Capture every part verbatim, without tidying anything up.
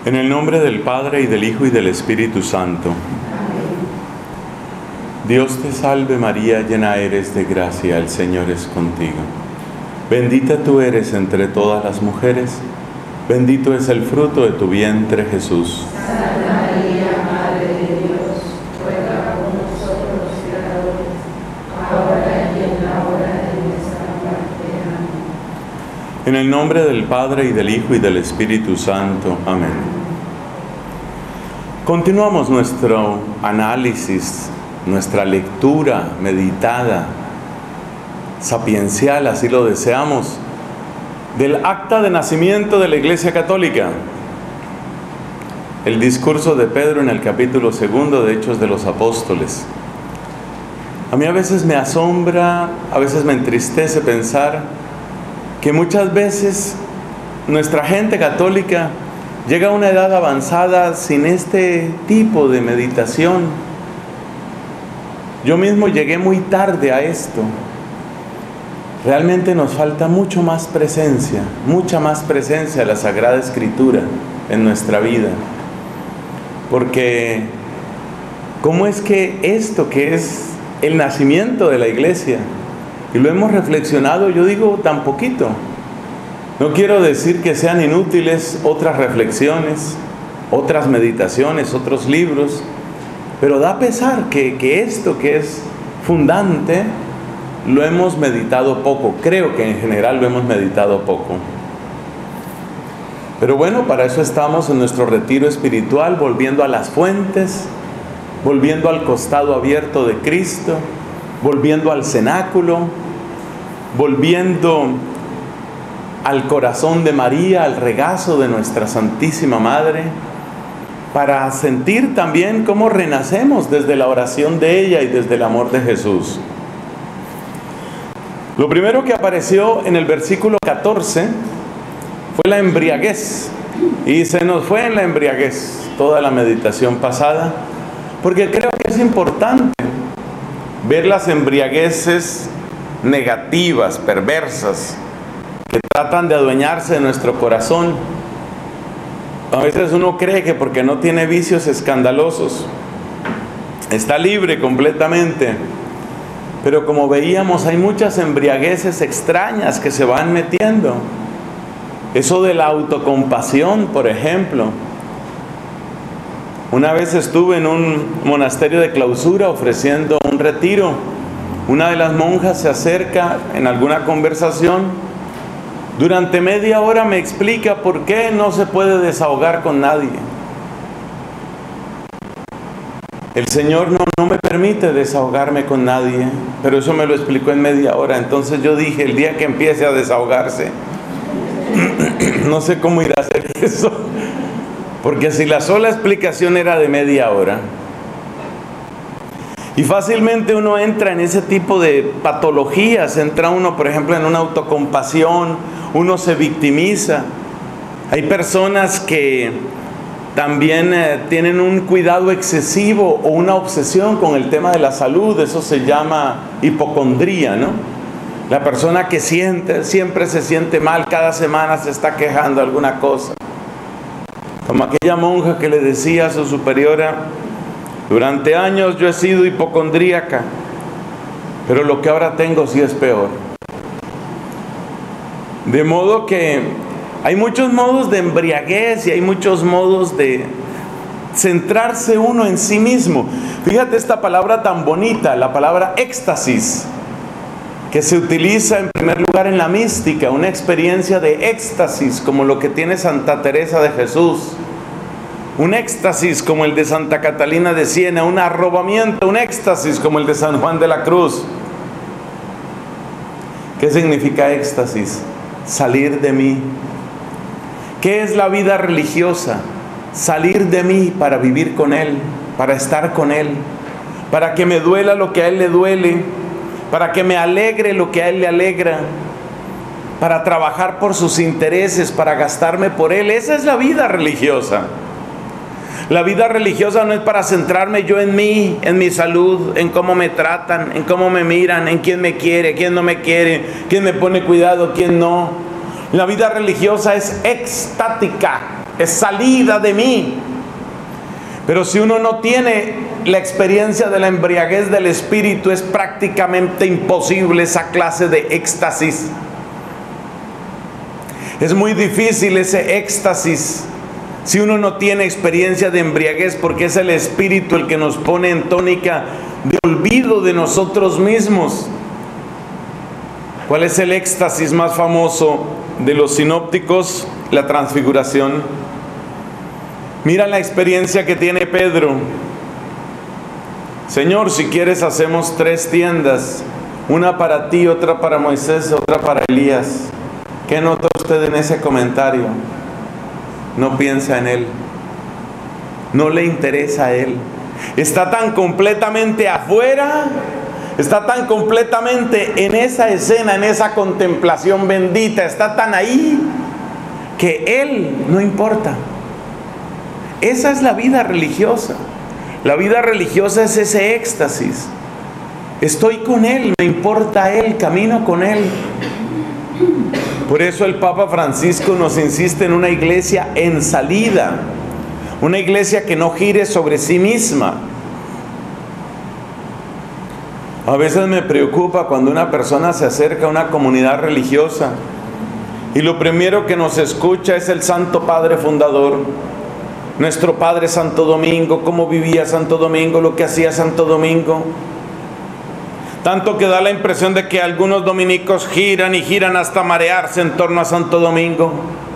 En el nombre del Padre, y del Hijo, y del Espíritu Santo. Dios te salve María, llena eres de gracia, el Señor es contigo. Bendita tú eres entre todas las mujeres, bendito es el fruto de tu vientre, Jesús. Santa María, Madre de Dios, ruega por nosotros los pecadores, ahora y en la hora de nuestra muerte. Amén. En el nombre del Padre, y del Hijo, y del Espíritu Santo. Amén. Continuamos nuestro análisis, nuestra lectura meditada, sapiencial, así lo deseamos, del acta de nacimiento de la Iglesia Católica. El discurso de Pedro en el capítulo segundo de Hechos de los Apóstoles. A mí a veces me asombra, a veces me entristece pensar que muchas veces nuestra gente católica llega a una edad avanzada sin este tipo de meditación. Yo mismo llegué muy tarde a esto. Realmente nos falta mucho más presencia, mucha más presencia de la Sagrada Escritura en nuestra vida. Porque, ¿cómo es que esto que es el nacimiento de la Iglesia, y lo hemos reflexionado, yo digo, tan poquito? No quiero decir que sean inútiles otras reflexiones, otras meditaciones, otros libros, pero da pesar que, que esto que es fundante lo hemos meditado poco. Creo que en general lo hemos meditado poco. Pero bueno, para eso estamos en nuestro retiro espiritual, volviendo a las fuentes, volviendo al costado abierto de Cristo, volviendo al cenáculo, volviendo al corazón de María, al regazo de nuestra Santísima Madre, para sentir también cómo renacemos desde la oración de ella y desde el amor de Jesús. Lo primero que apareció en el versículo catorce fue la embriaguez, y se nos fue en la embriaguez toda la meditación pasada, porque creo que es importante ver las embriagueces negativas, perversas, que tratan de adueñarse de nuestro corazón. A veces uno cree que porque no tiene vicios escandalosos está libre completamente, pero como veíamos hay muchas embriagueces extrañas que se van metiendo. Eso de la autocompasión, por ejemplo. Una vez estuve en un monasterio de clausura ofreciendo un retiro. Una de las monjas se acerca en alguna conversación. Durante media hora me explica por qué no se puede desahogar con nadie. El Señor no, no me permite desahogarme con nadie, pero eso me lo explicó en media hora. Entonces yo dije, el día que empiece a desahogarse, no sé cómo irá a hacer eso, porque si la sola explicación era de media hora, y fácilmente uno entra en ese tipo de patologías, entra uno, por ejemplo, en una autocompasión, uno se victimiza. Hay personas que también eh, tienen un cuidado excesivo o una obsesión con el tema de la salud, eso se llama hipocondría, ¿no? La persona que siente, siempre se siente mal, cada semana se está quejando de alguna cosa. Como aquella monja que le decía a su superiora: durante años yo he sido hipocondríaca, pero lo que ahora tengo sí es peor. De modo que hay muchos modos de embriaguez y hay muchos modos de centrarse uno en sí mismo. Fíjate esta palabra tan bonita, la palabra éxtasis, que se utiliza en primer lugar en la mística, una experiencia de éxtasis como lo que tiene Santa Teresa de Jesús. Un éxtasis como el de Santa Catalina de Siena, un arrobamiento, un éxtasis como el de San Juan de la Cruz. ¿Qué significa éxtasis? Salir de mí. ¿Qué es la vida religiosa? Salir de mí para vivir con Él, para estar con Él, para que me duela lo que a Él le duele, para que me alegre lo que a Él le alegra, para trabajar por sus intereses, para gastarme por Él. Esa es la vida religiosa. La vida religiosa no es para centrarme yo en mí, en mi salud, en cómo me tratan, en cómo me miran, en quién me quiere, quién no me quiere, quién me pone cuidado, quién no. La vida religiosa es extática, es salida de mí. Pero si uno no tiene la experiencia de la embriaguez del Espíritu, es prácticamente imposible esa clase de éxtasis. Es muy difícil ese éxtasis si uno no tiene experiencia de embriaguez, porque es el Espíritu el que nos pone en tónica de olvido de nosotros mismos. ¿Cuál es el éxtasis más famoso de los sinópticos? La transfiguración. Mira la experiencia que tiene Pedro. Señor, si quieres hacemos tres tiendas, una para ti, otra para Moisés, otra para Elías. ¿Qué nota usted en ese comentario? No piensa en él, no le interesa a él. Está tan completamente afuera, está tan completamente en esa escena, en esa contemplación bendita, está tan ahí que él no importa. Esa es la vida religiosa. La vida religiosa es ese éxtasis. Estoy con él, me importa él, camino con él. Por eso el Papa Francisco nos insiste en una iglesia en salida, una iglesia que no gire sobre sí misma. A veces me preocupa cuando una persona se acerca a una comunidad religiosa y lo primero que nos escucha es el Santo Padre Fundador, nuestro Padre Santo Domingo, cómo vivía Santo Domingo, lo que hacía Santo Domingo. Tanto que da la impresión de que algunos dominicos giran y giran hasta marearse en torno a Santo Domingo.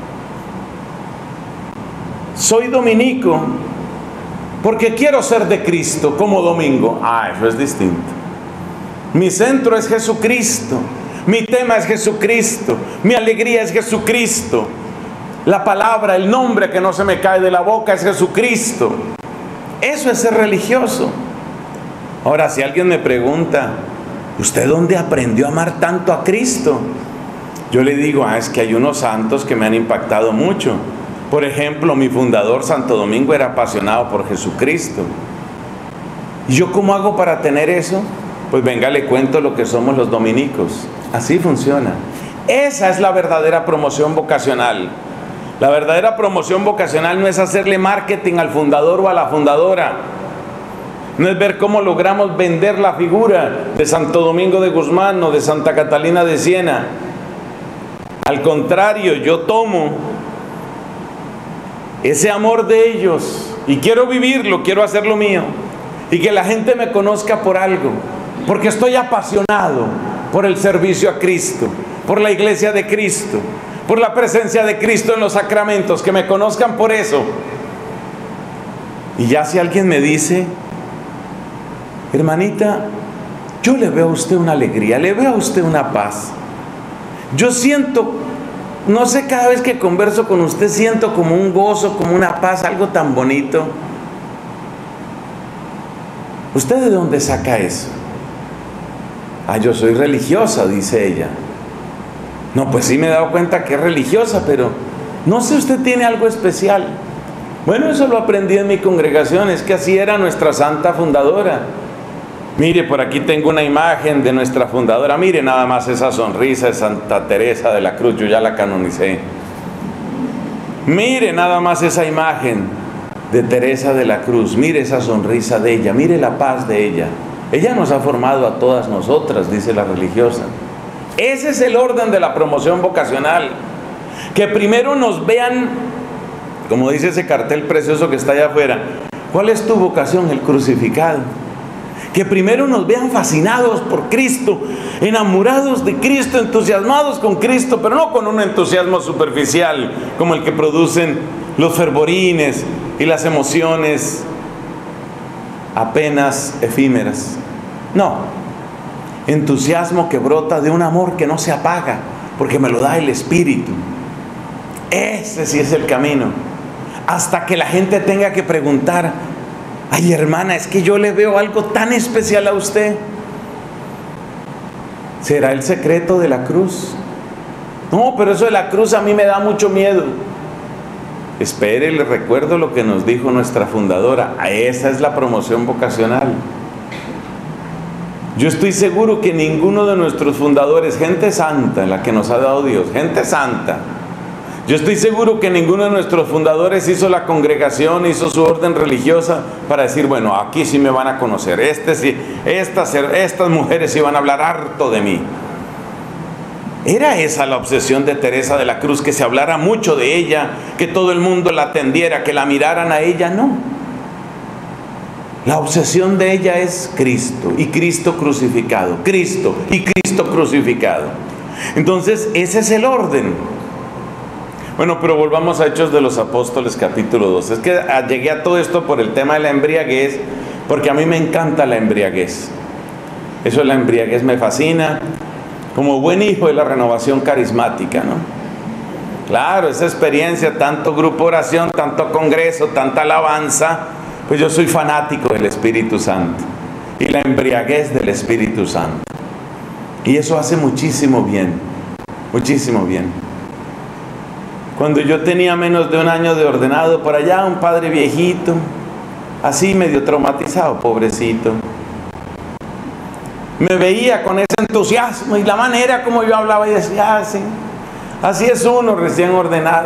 Soy dominico porque quiero ser de Cristo como domingo. Ah, eso es distinto. Mi centro es Jesucristo, mi tema es Jesucristo, mi alegría es Jesucristo, la palabra, el nombre que no se me cae de la boca es Jesucristo. Eso es ser religioso. Ahora, si alguien me pregunta, ¿usted dónde aprendió a amar tanto a Cristo? Yo le digo, ah, es que hay unos santos que me han impactado mucho. Por ejemplo, mi fundador Santo Domingo era apasionado por Jesucristo. ¿Y yo cómo hago para tener eso? Pues venga, le cuento lo que somos los dominicos. Así funciona. Esa es la verdadera promoción vocacional. La verdadera promoción vocacional no es hacerle marketing al fundador o a la fundadora. No es ver cómo logramos vender la figura de Santo Domingo de Guzmán o de Santa Catalina de Siena. Al contrario, yo tomo ese amor de ellos y quiero vivirlo, quiero hacerlo mío. Y que la gente me conozca por algo, porque estoy apasionado por el servicio a Cristo, por la iglesia de Cristo, por la presencia de Cristo en los sacramentos, que me conozcan por eso. Y ya si alguien me dice, hermanita, yo le veo a usted una alegría, le veo a usted una paz. Yo siento, no sé, cada vez que converso con usted siento como un gozo, como una paz, algo tan bonito. ¿Usted de dónde saca eso? Ah, yo soy religiosa, dice ella. No, pues sí me he dado cuenta que es religiosa, pero no sé, usted tiene algo especial. Bueno, eso lo aprendí en mi congregación, es que así era nuestra santa fundadora. Mire, por aquí tengo una imagen de nuestra fundadora. Mire nada más esa sonrisa de Santa Teresa de la Cruz, yo ya la canonicé. Mire nada más esa imagen de Teresa de la Cruz, mire esa sonrisa de ella, mire la paz de ella. Ella nos ha formado a todas nosotras, dice la religiosa. Ese es el orden de la promoción vocacional. Que primero nos vean, como dice ese cartel precioso que está allá afuera, ¿cuál es tu vocación? El crucificado. Que primero nos vean fascinados por Cristo, enamorados de Cristo, entusiasmados con Cristo, pero no con un entusiasmo superficial como el que producen los fervorines y las emociones apenas efímeras. No, entusiasmo que brota de un amor que no se apaga, porque me lo da el Espíritu. Ese sí es el camino. Hasta que la gente tenga que preguntar, ay, hermana, es que yo le veo algo tan especial a usted. ¿Será el secreto de la cruz? No, pero eso de la cruz a mí me da mucho miedo. Espere, le recuerdo lo que nos dijo nuestra fundadora. Esa es la promoción vocacional. Yo estoy seguro que ninguno de nuestros fundadores, gente santa, la que nos ha dado Dios, gente santa, Yo estoy seguro que ninguno de nuestros fundadores hizo la congregación, hizo su orden religiosa para decir, bueno, aquí sí me van a conocer, este sí, estas, estas mujeres sí van a hablar harto de mí. ¿Era esa la obsesión de Teresa de la Cruz, que se hablara mucho de ella, que todo el mundo la atendiera, que la miraran a ella? No. La obsesión de ella es Cristo y Cristo crucificado, Cristo y Cristo crucificado. Entonces, ese es el orden. Bueno, pero volvamos a Hechos de los Apóstoles, capítulo dos. Es que llegué a todo esto por el tema de la embriaguez, porque a mí me encanta la embriaguez. Eso de la embriaguez me fascina, como buen hijo de la renovación carismática, ¿no? Claro, esa experiencia, tanto grupo oración, tanto congreso, tanta alabanza, pues yo soy fanático del Espíritu Santo y la embriaguez del Espíritu Santo. Y eso hace muchísimo bien, muchísimo bien. Cuando yo tenía menos de un año de ordenado, por allá un padre viejito, así medio traumatizado, pobrecito, me veía con ese entusiasmo y la manera como yo hablaba y decía, ah, sí, así es uno recién ordenado.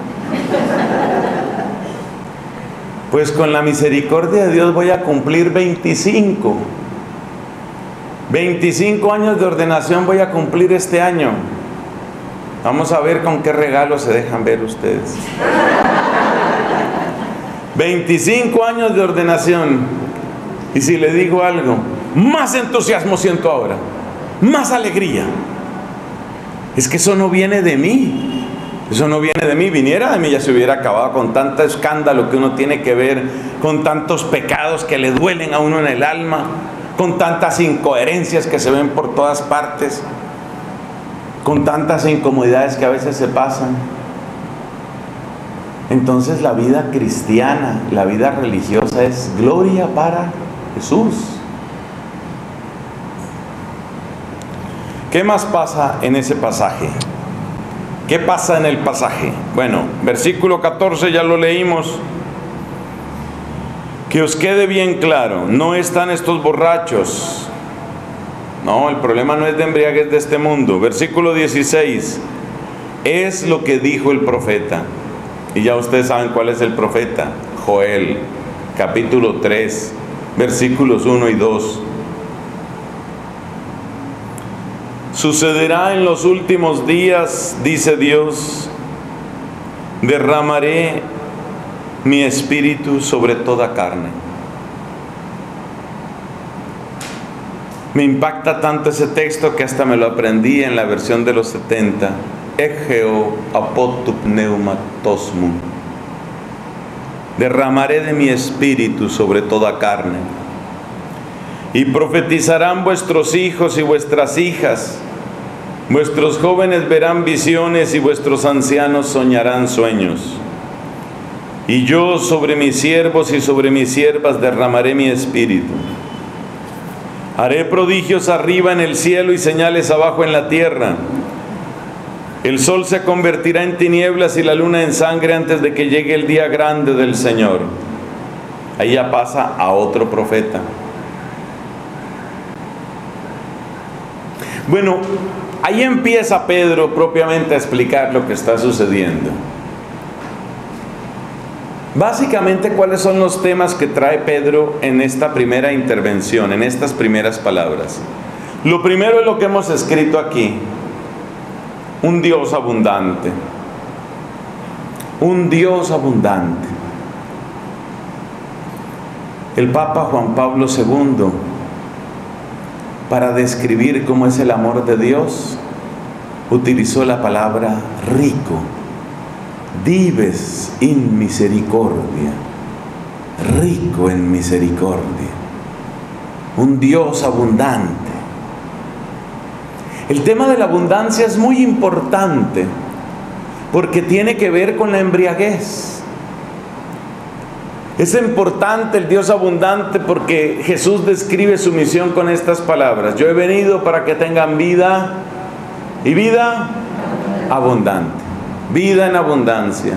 Pues con la misericordia de Dios voy a cumplir veinticinco. veinticinco años de ordenación voy a cumplir este año. Vamos a ver con qué regalos se dejan ver ustedes. veinticinco años de ordenación. Y si le digo algo, más entusiasmo siento ahora, más alegría. Es que eso no viene de mí. Eso no viene de mí. Viniera de mí, ya se hubiera acabado con tanto escándalo que uno tiene que ver, con tantos pecados que le duelen a uno en el alma, con tantas incoherencias que se ven por todas partes, con tantas incomodidades que a veces se pasan. Entonces la vida cristiana, la vida religiosa es gloria para Jesús. ¿Qué más pasa en ese pasaje? ¿Qué pasa en el pasaje? Bueno, versículo catorce ya lo leímos. Que os quede bien claro, no están estos borrachos. No, el problema no es de embriaguez de este mundo. Versículo dieciséis. Es lo que dijo el profeta. Y ya ustedes saben cuál es el profeta. Joel, capítulo tres, versículos uno y dos. Sucederá en los últimos días, dice Dios, derramaré mi espíritu sobre toda carne. Me impacta tanto ese texto que hasta me lo aprendí en la versión de los setenta. Egeo apotu pneumatosmu. Derramaré de mi espíritu sobre toda carne. Y profetizarán vuestros hijos y vuestras hijas. Vuestros jóvenes verán visiones y vuestros ancianos soñarán sueños. Y yo sobre mis siervos y sobre mis siervas derramaré mi espíritu. Haré prodigios arriba en el cielo y señales abajo en la tierra. El sol se convertirá en tinieblas y la luna en sangre antes de que llegue el día grande del Señor. Ahí ya pasa a otro profeta. Bueno, ahí empieza Pedro propiamente a explicar lo que está sucediendo. Básicamente, ¿cuáles son los temas que trae Pedro en esta primera intervención, en estas primeras palabras? Lo primero es lo que hemos escrito aquí. Un Dios abundante. Un Dios abundante. El Papa Juan Pablo segundo, para describir cómo es el amor de Dios, utilizó la palabra rico. Dives in misericordia. Rico en misericordia. Un Dios abundante. El tema de la abundancia es muy importante porque tiene que ver con la embriaguez. Es importante el Dios abundante porque Jesús describe su misión con estas palabras: yo he venido para que tengan vida y vida abundante. Vida en abundancia.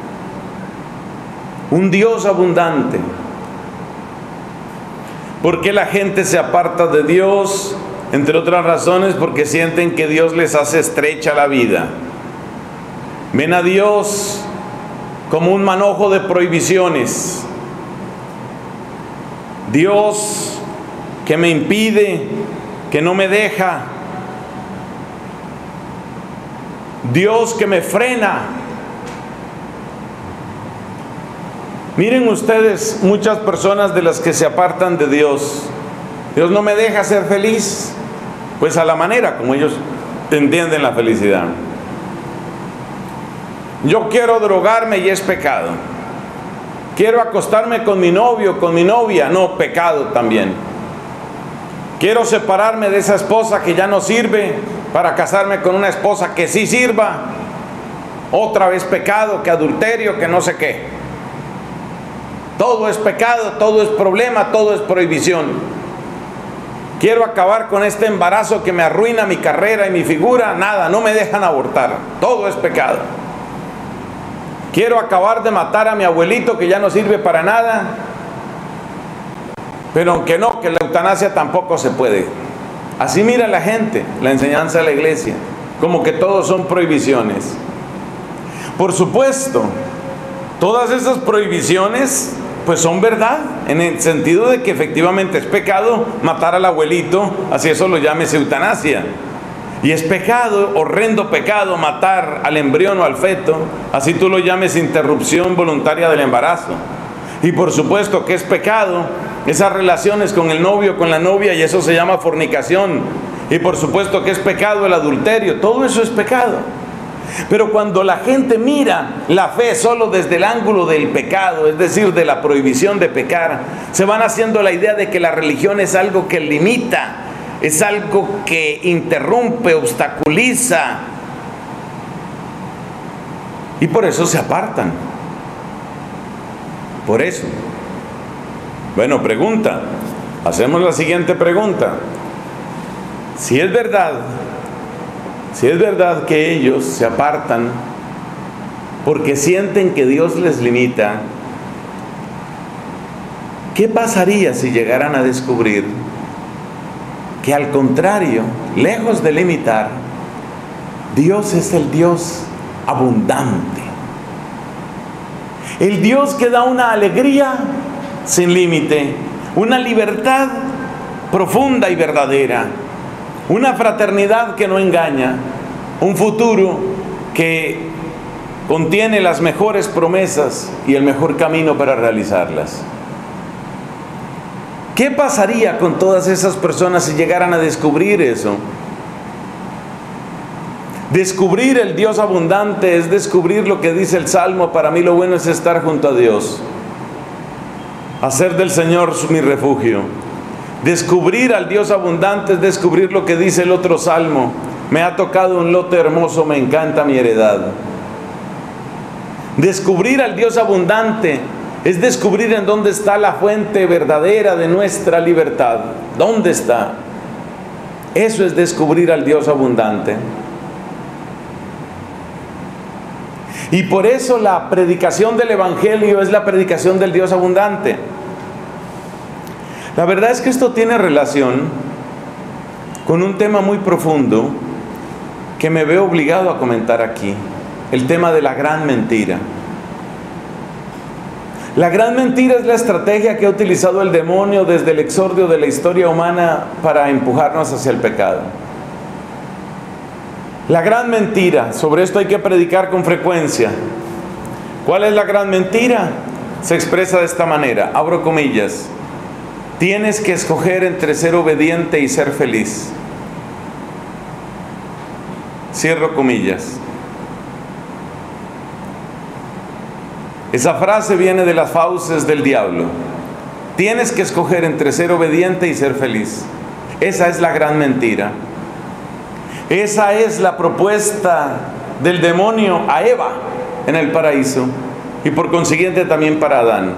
Un Dios abundante. ¿Por qué la gente se aparta de Dios? Entre otras razones, porque sienten que Dios les hace estrecha la vida. ven a Dios como un manojo de prohibiciones. Dios que me impide, que no me deja. Dios que me frena. Miren ustedes, muchas personas de las que se apartan de Dios. Dios no me deja ser feliz, pues a la manera como ellos entienden la felicidad. Yo quiero drogarme y es pecado. Quiero acostarme con mi novio, con mi novia, no, pecado también. Quiero separarme de esa esposa que ya no sirve para casarme con una esposa que sí sirva. Otra vez pecado, que adulterio, que no sé qué. Todo es pecado, todo es problema, todo es prohibición. Quiero acabar con este embarazo que me arruina mi carrera y mi figura. Nada, no me dejan abortar. Todo es pecado. Quiero acabar de matar a mi abuelito que ya no sirve para nada. Pero aunque no, que la eutanasia tampoco se puede. Así mira la gente, la enseñanza de la iglesia, como que todos son prohibiciones. Por supuesto, todas esas prohibiciones pues son verdad, en el sentido de que efectivamente es pecado matar al abuelito, así eso lo llames eutanasia. Y es pecado, horrendo pecado, matar al embrión o al feto, así tú lo llames interrupción voluntaria del embarazo. Y por supuesto que es pecado esas relaciones con el novio, con la novia, y eso se llama fornicación. Y por supuesto que es pecado el adulterio, todo eso es pecado. Pero cuando la gente mira la fe solo desde el ángulo del pecado, es decir, de la prohibición de pecar, se van haciendo la idea de que la religión es algo que limita, es algo que interrumpe, obstaculiza, y por eso se apartan. Por eso. Bueno, pregunta, hacemos la siguiente pregunta. Si es verdad, si es verdad que ellos se apartan porque sienten que Dios les limita, ¿qué pasaría si llegaran a descubrir que al contrario, lejos de limitar, Dios es el Dios abundante? El Dios que da una alegría sin límite, una libertad profunda y verdadera, una fraternidad que no engaña, un futuro que contiene las mejores promesas y el mejor camino para realizarlas. ¿Qué pasaría con todas esas personas si llegaran a descubrir eso? Descubrir el Dios abundante es descubrir lo que dice el Salmo: para mí lo bueno es estar junto a Dios, hacer del Señor mi refugio. Descubrir al Dios abundante es descubrir lo que dice el otro Salmo: me ha tocado un lote hermoso, me encanta mi heredad. Descubrir al Dios abundante es descubrir en dónde está la fuente verdadera de nuestra libertad. ¿Dónde está? Eso es descubrir al Dios abundante. Y por eso la predicación del Evangelio es la predicación del Dios abundante. La verdad es que esto tiene relación con un tema muy profundo que me veo obligado a comentar aquí: el tema de la gran mentira. La gran mentira es la estrategia que ha utilizado el demonio desde el exordio de la historia humana para empujarnos hacia el pecado. La gran mentira, sobre esto hay que predicar con frecuencia. ¿Cuál es la gran mentira? Se expresa de esta manera, abro comillas: tienes que escoger entre ser obediente y ser feliz. Cierro comillas. Esa frase viene de las fauces del diablo. Tienes que escoger entre ser obediente y ser feliz. Esa es la gran mentira. Esa es la propuesta del demonio a Eva en el paraíso, y por consiguiente también para Adán.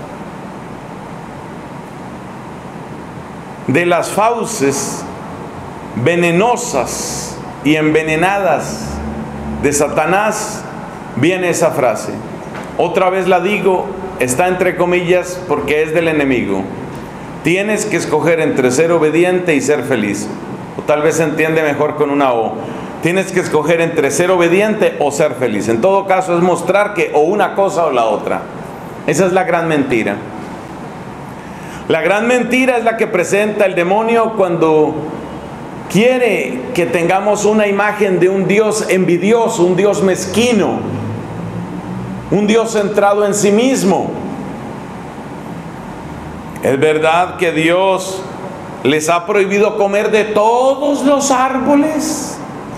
De las fauces venenosas y envenenadas de Satanás viene esa frase. Otra vez la digo, está entre comillas porque es del enemigo. Tienes que escoger entre ser obediente y ser feliz. O tal vez se entiende mejor con una O. Tienes que escoger entre ser obediente o ser feliz. En todo caso es mostrar que o una cosa o la otra. Esa es la gran mentira. La gran mentira es la que presenta el demonio cuando quiere que tengamos una imagen de un Dios envidioso, un Dios mezquino, un Dios centrado en sí mismo. Es verdad que Dios les ha prohibido comer de todos los árboles.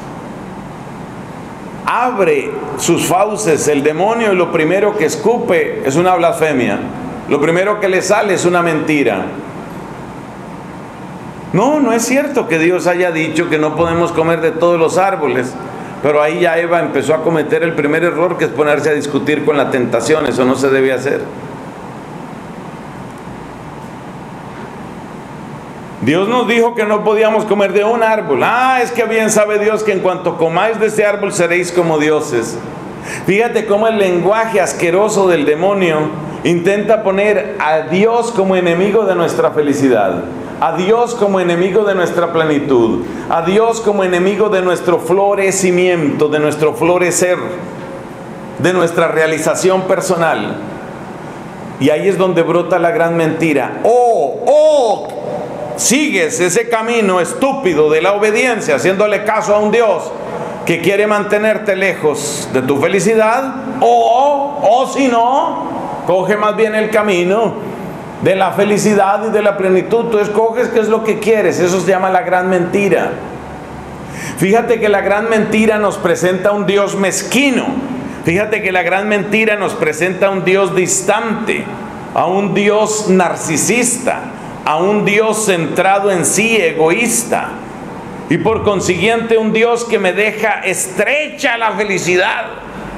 Abre sus fauces el demonio y lo primero que escupe es una blasfemia. Lo primero que le sale es una mentira. No, no es cierto que Dios haya dicho que no podemos comer de todos los árboles. Pero ahí ya Eva empezó a cometer el primer error, que es ponerse a discutir con la tentación. Eso no se debe hacer. Dios nos dijo que no podíamos comer de un árbol. Ah, es que bien sabe Dios que en cuanto comáis de ese árbol seréis como dioses. Fíjate cómo el lenguaje asqueroso del demonio intenta poner a Dios como enemigo de nuestra felicidad, a Dios como enemigo de nuestra plenitud, a Dios como enemigo de nuestro florecimiento, de nuestro florecer, de nuestra realización personal. Y ahí es donde brota la gran mentira. Oh, oh, sigues ese camino estúpido de la obediencia, haciéndole caso a un Dios que quiere mantenerte lejos de tu felicidad, o, o si no, coge más bien el camino de la felicidad y de la plenitud. Tú escoges qué es lo que quieres. Eso se llama la gran mentira. Fíjate que la gran mentira nos presenta a un Dios mezquino. Fíjate que la gran mentira nos presenta a un Dios distante, a un Dios narcisista, a un Dios centrado en sí, egoísta, y por consiguiente un Dios que me deja estrecha la felicidad.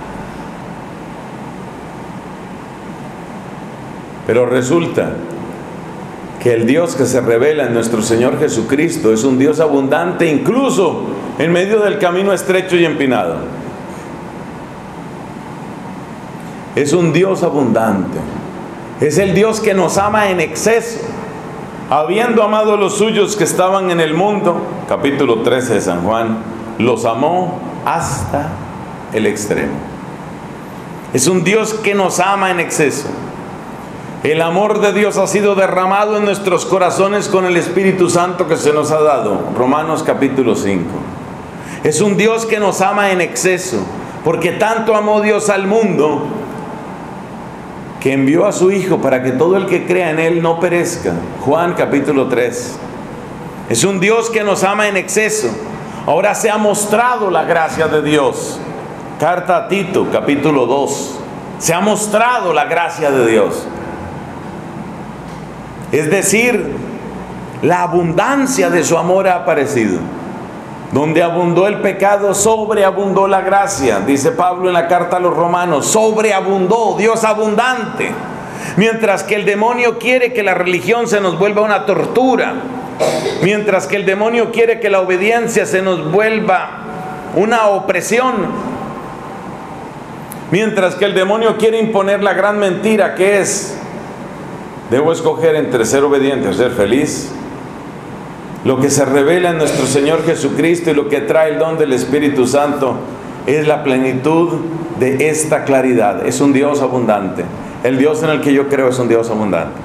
Pero resulta que el Dios que se revela en nuestro Señor Jesucristo es un Dios abundante, incluso en medio del camino estrecho y empinado. Es un Dios abundante. Es el Dios que nos ama en exceso. Habiendo amado a los suyos que estaban en el mundo, capítulo trece de San Juan, los amó hasta el extremo. Es un Dios que nos ama en exceso. El amor de Dios ha sido derramado en nuestros corazones con el Espíritu Santo que se nos ha dado. Romanos capítulo cinco. Es un Dios que nos ama en exceso, porque tanto amó Dios al mundo que envió a su Hijo para que todo el que crea en Él no perezca. Juan capítulo tres. Es un Dios que nos ama en exceso. Ahora se ha mostrado la gracia de Dios. Carta a Tito capítulo dos. Se ha mostrado la gracia de Dios. Es decir, la abundancia de su amor ha aparecido. Donde abundó el pecado, sobreabundó la gracia. Dice Pablo en la carta a los Romanos, sobreabundó, Dios abundante. Mientras que el demonio quiere que la religión se nos vuelva una tortura. Mientras que el demonio quiere que la obediencia se nos vuelva una opresión. Mientras que el demonio quiere imponer la gran mentira que es: debo escoger entre ser obediente o ser feliz. Lo que se revela en nuestro Señor Jesucristo y lo que trae el don del Espíritu Santo es la plenitud de esta claridad. Es un Dios abundante. El Dios en el que yo creo es un Dios abundante.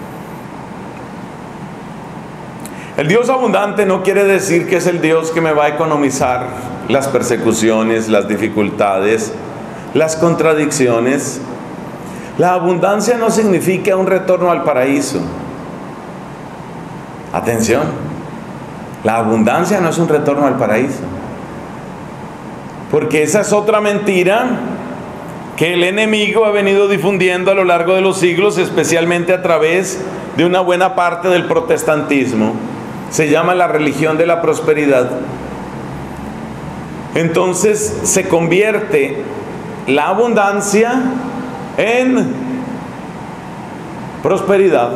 El Dios abundante no quiere decir que es el Dios que me va a economizar las persecuciones, las dificultades, las contradicciones. La abundancia no significa un retorno al paraíso. Atención. La abundancia no es un retorno al paraíso, porque esa es otra mentira que el enemigo ha venido difundiendo a lo largo de los siglos, especialmente a través de una buena parte del protestantismo. Se llama la religión de la prosperidad. Entonces se convierte la abundancia en prosperidad.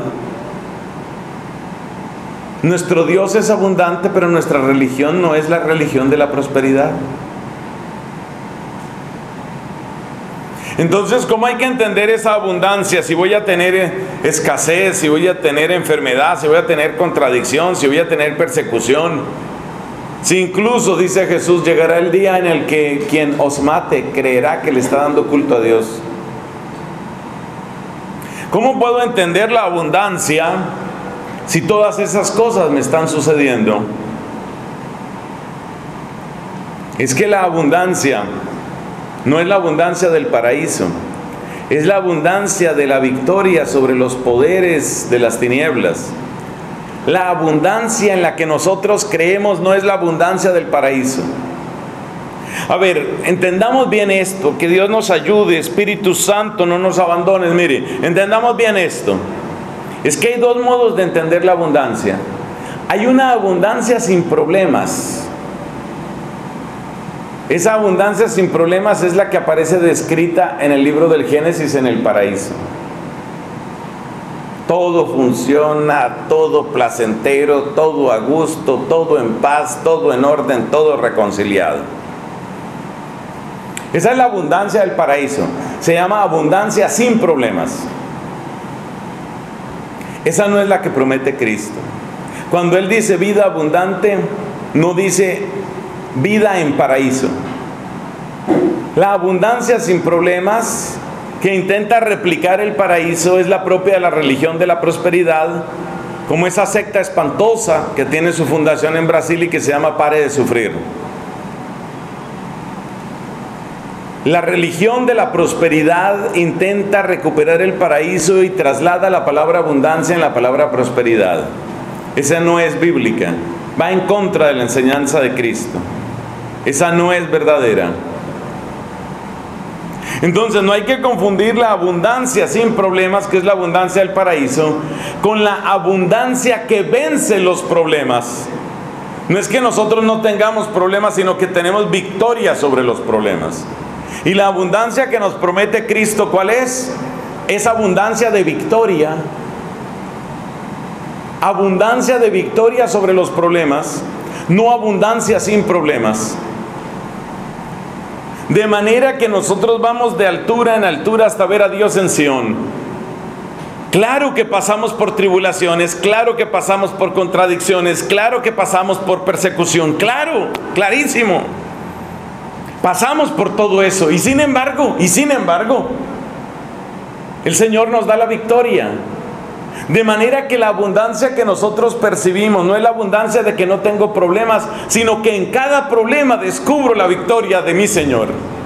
Nuestro Dios es abundante, pero nuestra religión no es la religión de la prosperidad. Entonces, ¿cómo hay que entender esa abundancia? Si voy a tener escasez, si voy a tener enfermedad, si voy a tener contradicción, si voy a tener persecución. Si incluso, dice Jesús, llegará el día en el que quien os mate creerá que le está dando culto a Dios. ¿Cómo puedo entender la abundancia si todas esas cosas me están sucediendo? Es que la abundancia no es la abundancia del paraíso, es la abundancia de la victoria sobre los poderes de las tinieblas. La abundancia en la que nosotros creemos no es la abundancia del paraíso. A ver, entendamos bien esto, que Dios nos ayude, Espíritu Santo, no nos abandones. Mire, entendamos bien esto. Es que hay dos modos de entender la abundancia. Hay una abundancia sin problemas. Esa abundancia sin problemas es la que aparece descrita en el libro del Génesis en el paraíso. Todo funciona, todo placentero, todo a gusto, todo en paz, todo en orden, todo reconciliado. Esa es la abundancia del paraíso. Se llama abundancia sin problemas. Esa no es la que promete Cristo. Cuando Él dice vida abundante, no dice vida en paraíso. La abundancia sin problemas que intenta replicar el paraíso es la propia de la religión de la prosperidad, como esa secta espantosa que tiene su fundación en Brasil y que se llama Pare de Sufrir. La religión de la prosperidad intenta recuperar el paraíso y traslada la palabra abundancia en la palabra prosperidad. Esa no es bíblica, va en contra de la enseñanza de Cristo. Esa no es verdadera. Entonces no hay que confundir la abundancia sin problemas, que es la abundancia del paraíso, con la abundancia que vence los problemas. No es que nosotros no tengamos problemas, sino que tenemos victoria sobre los problemas. Y la abundancia que nos promete Cristo, ¿cuál es? Es abundancia de victoria. Abundancia de victoria sobre los problemas, no abundancia sin problemas. De manera que nosotros vamos de altura en altura hasta ver a Dios en Sión. Claro que pasamos por tribulaciones, claro que pasamos por contradicciones, claro que pasamos por persecución, claro, clarísimo. Pasamos por todo eso y sin embargo, y sin embargo, el Señor nos da la victoria. De manera que la abundancia que nosotros percibimos no es la abundancia de que no tengo problemas, sino que en cada problema descubro la victoria de mi Señor.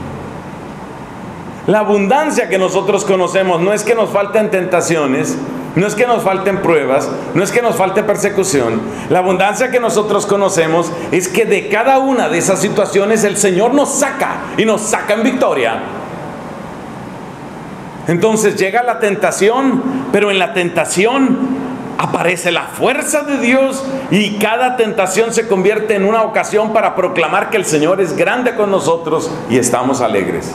La abundancia que nosotros conocemos no es que nos falten tentaciones, no es que nos falten pruebas, no es que nos falte persecución. La abundancia que nosotros conocemos es que de cada una de esas situaciones el Señor nos saca y nos saca en victoria. Entonces llega la tentación, pero en la tentación aparece la fuerza de Dios y cada tentación se convierte en una ocasión para proclamar que el Señor es grande con nosotros y estamos alegres.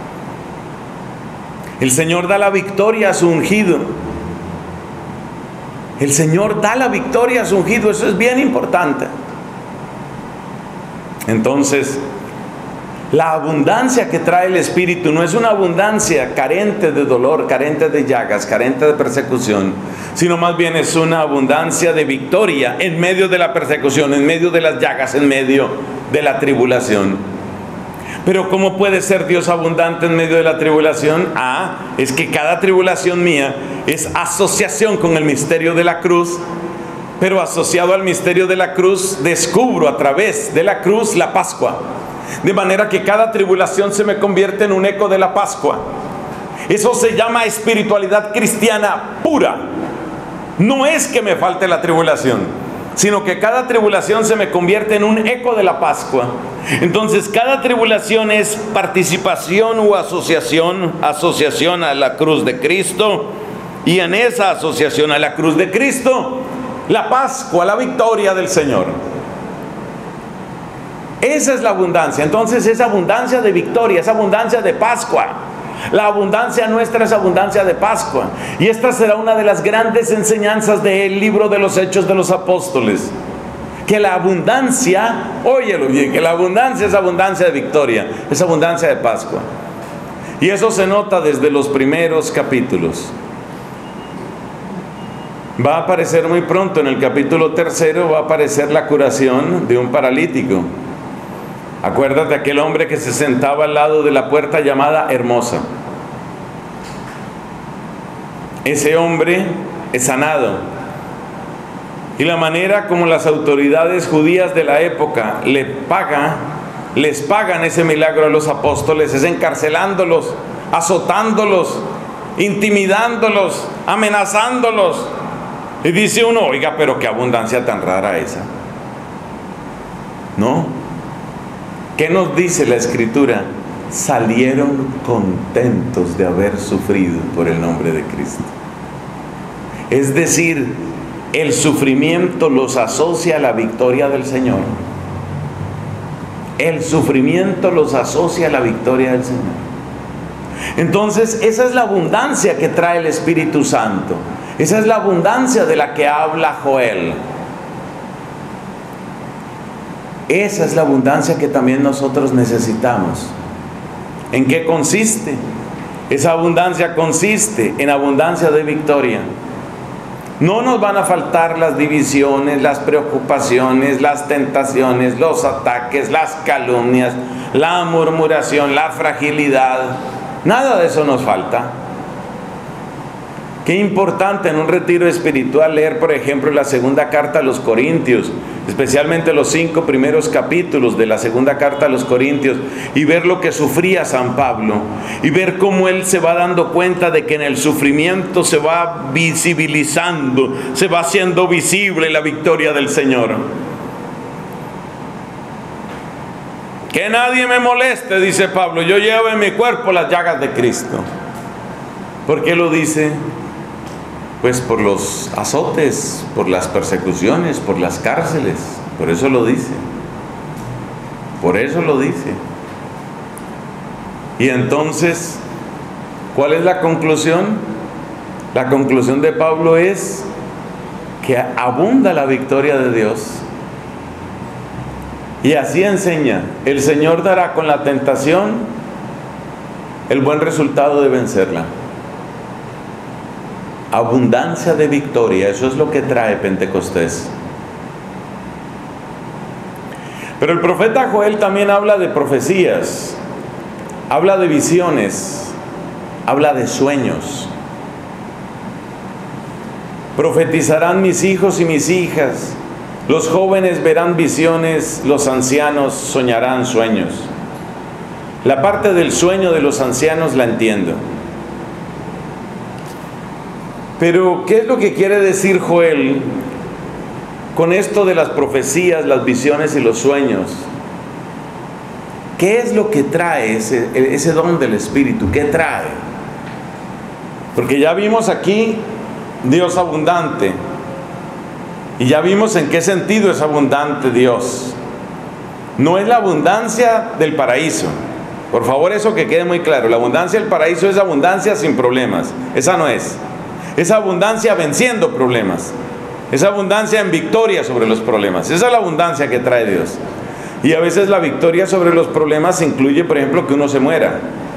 El Señor da la victoria a su ungido. El Señor da la victoria a su ungido, eso es bien importante. Entonces, la abundancia que trae el Espíritu no es una abundancia carente de dolor, carente de llagas, carente de persecución, sino más bien es una abundancia de victoria en medio de la persecución, en medio de las llagas, en medio de la tribulación. Pero ¿cómo puede ser Dios abundante en medio de la tribulación? Ah, es que cada tribulación mía es asociación con el misterio de la cruz, pero asociado al misterio de la cruz descubro a través de la cruz la Pascua. De manera que cada tribulación se me convierte en un eco de la Pascua. Eso se llama espiritualidad cristiana pura. No es que me falte la tribulación, sino que cada tribulación se me convierte en un eco de la Pascua. Entonces cada tribulación es participación o asociación, asociación a la cruz de Cristo, y en esa asociación a la cruz de Cristo, la Pascua, la victoria del Señor. Esa es la abundancia. Entonces es abundancia de victoria, es abundancia de Pascua. La abundancia nuestra es abundancia de Pascua. Y esta será una de las grandes enseñanzas del libro de los Hechos de los Apóstoles. Que la abundancia, óyelo bien, que la abundancia es abundancia de victoria, es abundancia de Pascua. Y eso se nota desde los primeros capítulos. Va a aparecer muy pronto, en el capítulo tercero va a aparecer la curación de un paralítico. Acuérdate aquel hombre que se sentaba al lado de la puerta llamada Hermosa. Ese hombre es sanado. Y la manera como las autoridades judías de la época le pagan, les pagan ese milagro a los apóstoles es encarcelándolos, azotándolos, intimidándolos, amenazándolos. Y dice uno, oiga, pero qué abundancia tan rara esa. ¿No? ¿Qué nos dice la Escritura? Salieron contentos de haber sufrido por el nombre de Cristo. Es decir, el sufrimiento los asocia a la victoria del Señor. El sufrimiento los asocia a la victoria del Señor. Entonces, esa es la abundancia que trae el Espíritu Santo. Esa es la abundancia de la que habla Joel. Esa es la abundancia que también nosotros necesitamos. ¿En qué consiste? Esa abundancia consiste en abundancia de victoria. No nos van a faltar las divisiones, las preocupaciones, las tentaciones, los ataques, las calumnias, la murmuración, la fragilidad. Nada de eso nos falta. Qué importante en un retiro espiritual leer, por ejemplo, la segunda carta a los Corintios, especialmente los cinco primeros capítulos de la segunda carta a los Corintios, y ver lo que sufría San Pablo, y ver cómo él se va dando cuenta de que en el sufrimiento se va visibilizando, se va haciendo visible la victoria del Señor. Que nadie me moleste, dice Pablo, yo llevo en mi cuerpo las llagas de Cristo. ¿Por qué lo dice? Pues por los azotes, por las persecuciones, por las cárceles. Por eso lo dice. Por eso lo dice. Y entonces, ¿cuál es la conclusión? La conclusión de Pablo es que abunda la victoria de Dios. Y así enseña, el Señor dará con la tentación el buen resultado de vencerla. Abundancia de victoria, eso es lo que trae Pentecostés. Pero el profeta Joel también habla de profecías, habla de visiones, habla de sueños. Profetizarán mis hijos y mis hijas, los jóvenes verán visiones, los ancianos soñarán sueños. La parte del sueño de los ancianos la entiendo. Pero, ¿qué es lo que quiere decir Joel con esto de las profecías, las visiones y los sueños? ¿Qué es lo que trae ese, ese don del Espíritu? ¿Qué trae? Porque ya vimos aquí Dios abundante. Y ya vimos en qué sentido es abundante Dios. No es la abundancia del paraíso. Por favor, eso que quede muy claro. La abundancia del paraíso es abundancia sin problemas. Esa no es. Es abundancia venciendo problemas. Es abundancia en victoria sobre los problemas. Esa es la abundancia que trae Dios. Y a veces la victoria sobre los problemas incluye, por ejemplo, que uno se muera.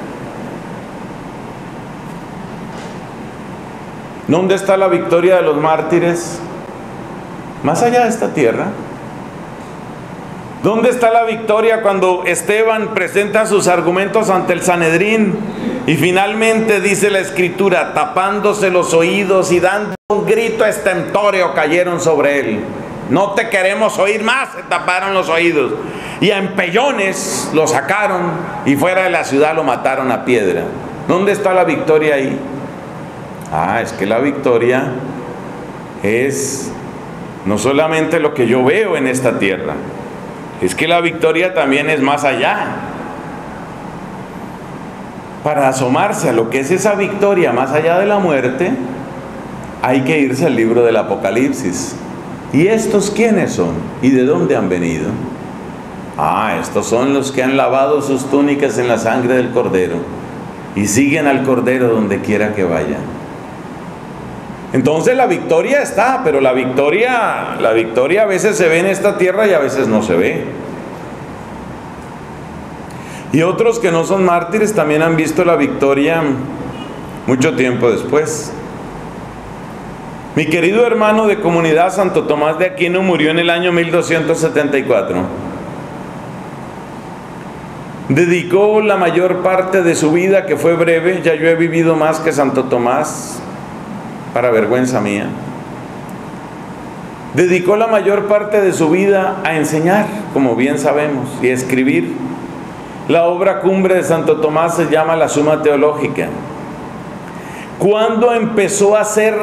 ¿Dónde está la victoria de los mártires? Más allá de esta tierra. ¿Dónde está la victoria cuando Esteban presenta sus argumentos ante el Sanedrín y finalmente dice la Escritura, tapándose los oídos y dando un grito estentórea cayeron sobre él? No te queremos oír más, se taparon los oídos. Y a empellones lo sacaron y fuera de la ciudad lo mataron a piedra. ¿Dónde está la victoria ahí? Ah, es que la victoria es no solamente lo que yo veo en esta tierra, es que la victoria también es más allá. Para asomarse a lo que es esa victoria más allá de la muerte, hay que irse al libro del Apocalipsis. ¿Y estos quiénes son? ¿Y de dónde han venido? Ah, estos son los que han lavado sus túnicas en la sangre del Cordero y siguen al Cordero donde quiera que vaya. Entonces la victoria está, pero la victoria, la victoria a veces se ve en esta tierra y a veces no se ve. Y otros que no son mártires también han visto la victoria mucho tiempo después. Mi querido hermano de comunidad Santo Tomás de Aquino murió en el año mil doscientos setenta y cuatro. Dedicó la mayor parte de su vida, que fue breve, ya yo he vivido más que Santo Tomás, para vergüenza mía. Dedicó la mayor parte de su vida a enseñar, como bien sabemos, y a escribir. La obra cumbre de Santo Tomás se llama la Suma Teológica. ¿Cuándo empezó a ser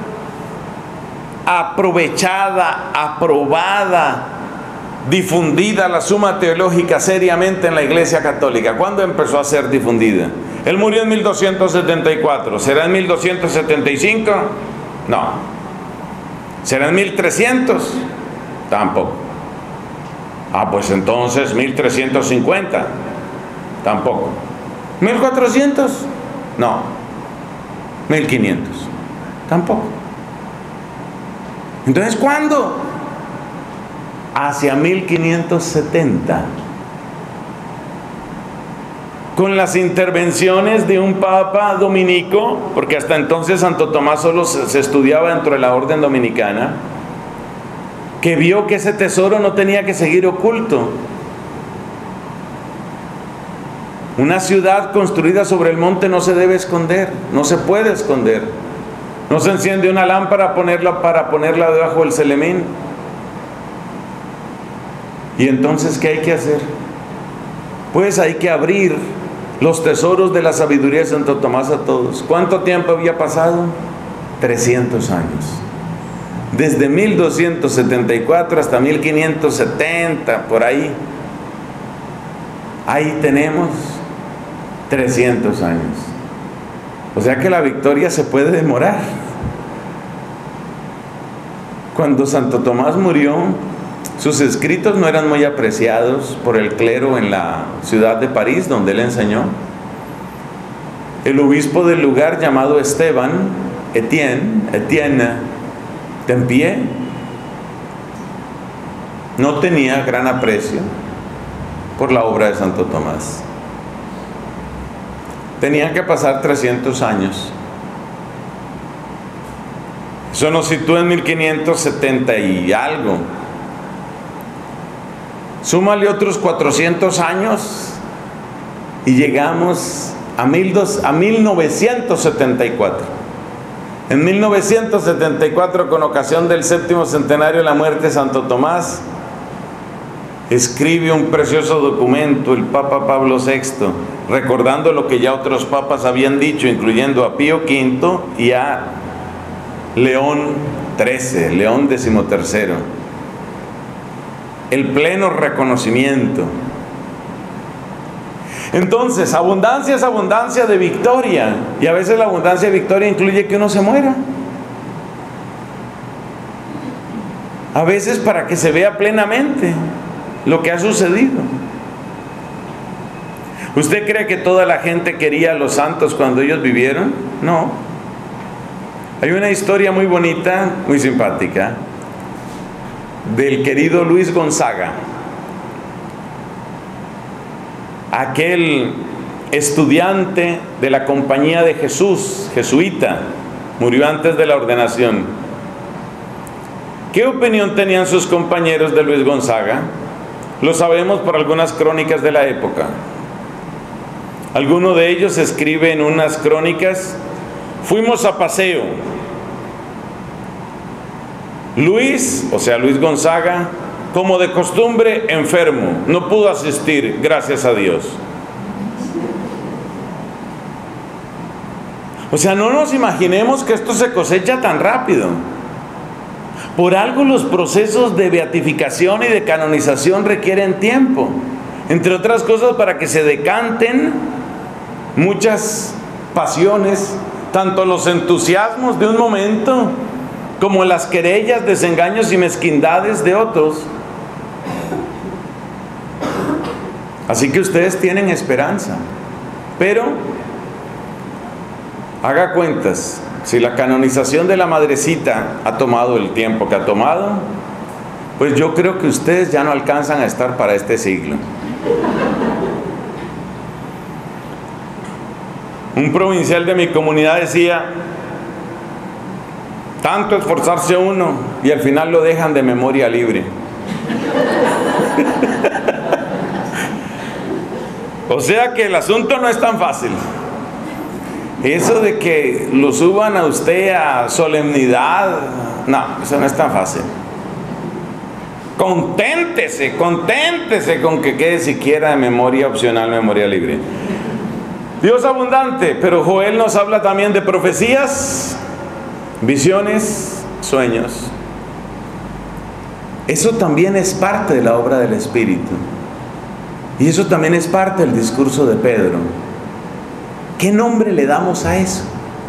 aprovechada, aprobada, difundida la Suma Teológica seriamente en la Iglesia Católica? ¿Cuándo empezó a ser difundida? Él murió en mil doscientos setenta y cuatro. ¿Será en mil doscientos setenta y cinco? No. ¿Será en mil trescientos? Tampoco. Ah, pues entonces mil trescientos cincuenta. Tampoco. ¿mil cuatrocientos? No. ¿mil quinientos? Tampoco. Entonces, ¿cuándo? Hacia mil quinientos setenta. Con las intervenciones de un papa dominico, porque hasta entonces Santo Tomás solo se, se estudiaba dentro de la orden dominicana, que vio que ese tesoro no tenía que seguir oculto. Una ciudad construida sobre el monte no se debe esconder, no se puede esconder. No se enciende una lámpara ponerla para ponerla debajo del celemín. ¿Y entonces qué hay que hacer? Pues hay que abrir los tesoros de la sabiduría de Santo Tomás a todos. ¿Cuánto tiempo había pasado? trescientos años. Desde mil doscientos setenta y cuatro hasta mil quinientos setenta, por ahí. Ahí tenemos trescientos años. O sea que la victoria se puede demorar. Cuando Santo Tomás murió, sus escritos no eran muy apreciados por el clero en la ciudad de París, donde él enseñó. El obispo del lugar, llamado Esteban, Etienne, Etienne Tempier, no tenía gran aprecio por la obra de Santo Tomás. Tenían que pasar trescientos años. Eso nos sitúa en mil quinientos setenta y algo. Súmale otros cuatrocientos años y llegamos a, a mil novecientos setenta y cuatro. En mil novecientos setenta y cuatro, con ocasión del séptimo centenario de la muerte de Santo Tomás, escribe un precioso documento el Papa Pablo sexto, recordando lo que ya otros papas habían dicho, incluyendo a Pío quinto y a León trece, León decimotercero. El pleno reconocimiento. Entonces, abundancia es abundancia de victoria, y a veces la abundancia de victoria incluye que uno se muera. A veces para que se vea plenamente lo que ha sucedido. ¿Usted cree que toda la gente quería a los santos cuando ellos vivieron? No. Hay una historia muy bonita, muy simpática, del querido Luis Gonzaga, aquel estudiante de la Compañía de Jesús, jesuita, murió antes de la ordenación. ¿Qué opinión tenían sus compañeros de Luis Gonzaga? Lo sabemos por algunas crónicas de la época. Alguno de ellos escribe en unas crónicas: fuimos a paseo. Luis, o sea Luis Gonzaga, como de costumbre, enfermo, no pudo asistir, gracias a Dios. O sea, no nos imaginemos que esto se cosecha tan rápido. Por algo los procesos de beatificación y de canonización requieren tiempo, entre otras cosas para que se decanten muchas pasiones, tanto los entusiasmos de un momento como las querellas, desengaños y mezquindades de otros. Así que ustedes tienen esperanza, pero haga cuentas. Si la canonización de la madrecita ha tomado el tiempo que ha tomado, pues yo creo que ustedes ya no alcanzan a estar para este siglo. Un provincial de mi comunidad decía: Tanto esforzarse uno y al final lo dejan de memoria libre. O sea que el asunto no es tan fácil. Eso de que lo suban a usted a solemnidad, no, eso no es tan fácil. Conténtese, conténtese con que quede siquiera de memoria opcional, memoria libre. Dios abundante, pero Joel nos habla también de profecías, visiones, sueños. Eso también es parte de la obra del Espíritu. Y eso también es parte del discurso de Pedro. ¿Qué nombre le damos a eso?